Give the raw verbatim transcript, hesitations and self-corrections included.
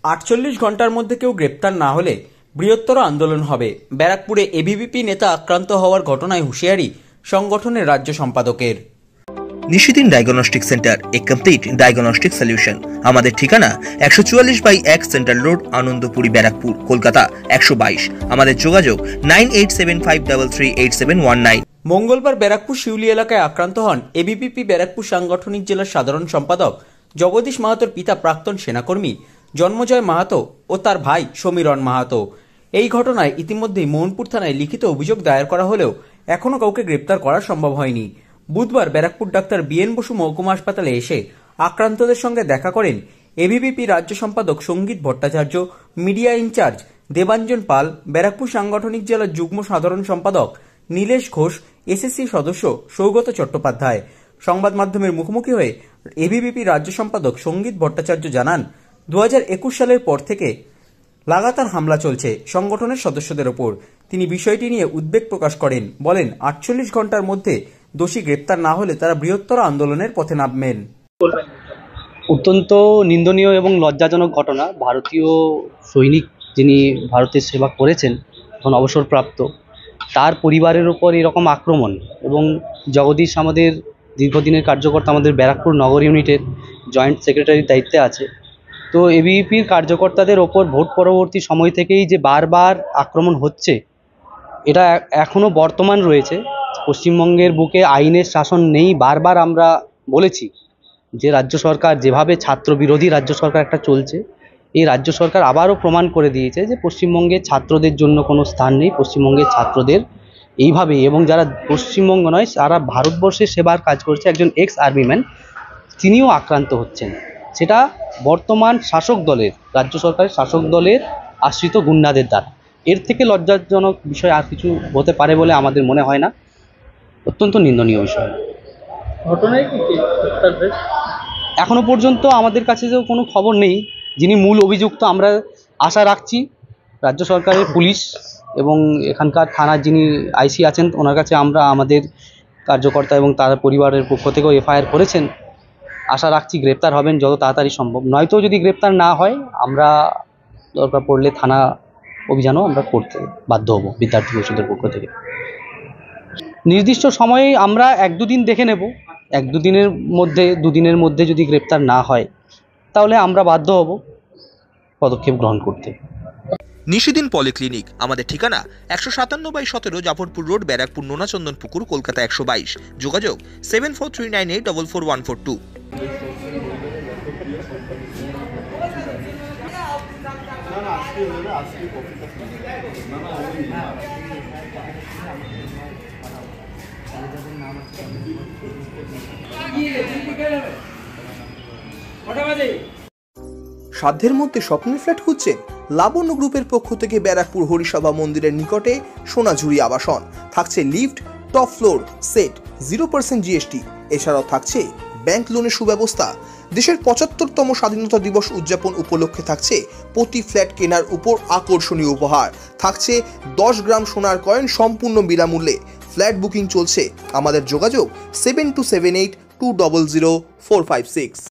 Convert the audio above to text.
আটচল্লিশ ঘন্টার মধ্যে কেউ গ্রেপ্তার না হলে বৃহত্তর আন্দোলন হবে। ব্যারাকপুরে এবিভিপি নেতা আক্রান্ত হওয়ার ঘটনায় হুঁশিয়ারি সংগঠনের রাজ্য সম্পাদকের। Nishidin diagnostic centre, a complete diagnostic solution. আমাদের ঠিকানা একশো চুয়াল্লিশ বাই এক সেন্ট্রাল রোড, আনন্দপুরি, ব্যারাকপুর, কলকাতা একশো বাইশ। আমাদের যোগাযোগ nine eight seven five three three eight seven one nine. মঙ্গলবার ব্যারাকপুর শিউলি এলাকায় আক্রান্ত হন এবিভিপি ব্যারাকপুর সাংগঠনিক জেলার সাধারণ সম্পাদক জগদীশ মাহাতোর পিতা প্রাক্তন সেনাকর্মী জন্মজয় মাহাতো ও তার ভাই সমীরণ মাহাতো। এই ঘটনায় ইতিমধ্যেই মোহনপুর থানায় লিখিত অভিযোগ দায়ের করা হলেও এখনও কাউকে গ্রেপ্তার করা সম্ভব হয়নি। বুধবার ব্যারাকপুর ডাক্তার বিএন বসু মহকুমা হাসপাতালে এসে আক্রান্তদের সঙ্গে দেখা করেন এবিভিপি রাজ্য সম্পাদক সঙ্গীত ভট্টাচার্য, মিডিয়া ইনচার্জ দেবাঞ্জন পাল, ব্যারাকপুর সাংগঠনিক জেলার যুগ্ম সাধারণ সম্পাদক নীলেশ ঘোষ, এসএসসি সদস্য সৌগত চট্টোপাধ্যায়। সংবাদ মাধ্যমের মুখোমুখি হয়ে এবিভিপি রাজ্য সম্পাদক সঙ্গীত ভট্টাচার্য জানান, দু হাজার একুশ সালের পর থেকে লাগাতার হামলা চলছে সংগঠনের সদস্যদের ওপর। তিনি বিষয়টি নিয়ে উদ্বেগ প্রকাশ করেন, বলেন আটচল্লিশ ঘন্টার মধ্যে দোষী গ্রেপ্তার না হলে তারা বৃহত্তর আন্দোলনের পথে নামবেন। অত্যন্ত নিন্দনীয় এবং লজ্জাজনক ঘটনা। ভারতীয় সৈনিক যিনি ভারতের সেবা করেছেন, এখন অবসরপ্রাপ্ত, তার পরিবারের ওপর এরকম আক্রমণ। এবং জগদীশ আমাদের দীর্ঘদিনের কার্যকর্তা, আমাদের ব্যারাকপুর নগর ইউনিটের জয়েন্ট সেক্রেটারির দায়িত্বে আছে। তো এবিভিপির কার্যকর্তাদের ওপর ভোট পরবর্তী সময় থেকেই যে বারবার আক্রমণ হচ্ছে, এটা এখনও বর্তমান রয়েছে। পশ্চিমবঙ্গের বুকে আইনের শাসন নেই। বারবার আমরা বলেছি যে রাজ্য সরকার যেভাবে ছাত্র বিরোধী রাজ্য সরকার একটা চলছে, এই রাজ্য সরকার আবারও প্রমাণ করে দিয়েছে যে পশ্চিমবঙ্গের ছাত্রদের জন্য কোনো স্থান নেই। পশ্চিমবঙ্গের ছাত্রদের এইভাবেই, এবং যারা পশ্চিমবঙ্গ নয় সারা ভারতবর্ষের সেবার কাজ করছে, একজন এক্স আর্মিম্যান তিনিও আক্রান্ত হচ্ছেন। সেটা বর্তমান শাসক দলের, রাজ্য সরকারের শাসক দলের আশ্রিত গুন্ডাদের দ্বারা। এর থেকে লজ্জাজনক বিষয় আর কিছু হতে পারে বলে আমাদের মনে হয় না। অত্যন্ত নিন্দনীয় বিষয়। ঘটনায় কি এখনো পর্যন্ত আমাদের কাছে যে কোনো খবর নেই। যিনি মূল অভিযুক্ত, আমরা আশা রাখছি রাজ্য সরকারের পুলিশ এবং এখানকার থানার যিনি আইসি আছেন ওনার কাছে আমরা আমাদের কার্যকর্তা এবং তার পরিবারের পক্ষ থেকেও এফআইআর করেছেন। আশা রাখছি গ্রেপ্তার হবেন যত তাড়াতাড়ি সম্ভব। নয়তো যদি গ্রেপ্তার না হয় আমরা দরকার পড়লে থানা অভিযানও আমরা করতে বাধ্য হব বিদ্যার্থী পরিষদের পক্ষ থেকে। নির্দিষ্ট সময়ে আমরা এক দুদিন দেখে নেব। এক দুদিনের মধ্যে দুদিনের মধ্যে যদি গ্রেপ্তার না হয় তাহলে আমরা বাধ্য হব পদক্ষেপ গ্রহণ করতে। নিশিদিন পলিক্লিনিক, আমাদের ঠিকানা একশো সাতান্ন বাই সতেরো জাফরপুর রোড, ব্যারাকপুর, নোনাচন্দন পুকুর, কলকাতা একশো বাইশ। যোগাযোগ seven four three nine eight double four one four two. সাধ্যের মধ্যে স্বপ্নের ফ্ল্যাট খুঁজছেন? লাবণ্য গ্রুপের পক্ষ থেকে ব্যারাকপুর হরিসভা মন্দিরের নিকটে সোনাঝুরি আবাসন। থাকছে lift, top floor, set, zero percent GST. এছাড়াও থাকছে ব্যাংক লোনের সুব্যবস্থা। দেশের পঁচাত্তরতম স্বাধীনতা দিবস উদযাপন উপলক্ষে থাকছে প্রতি ফ্ল্যাট কেনার উপর আকর্ষণীয় উপহার। থাকছে দশ গ্রাম সোনার কয়েন সম্পূর্ণ বিনামূল্যে। ফ্ল্যাট বুকিং চলছে। আমাদের যোগাযোগ seven two seven eight two double zero four five six.